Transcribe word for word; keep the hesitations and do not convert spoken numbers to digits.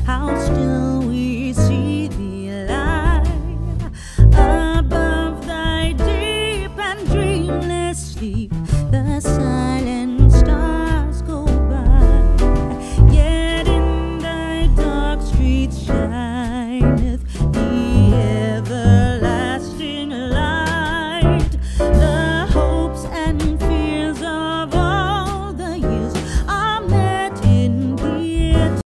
how still we see thee lie above thy deep and dreamless sleep.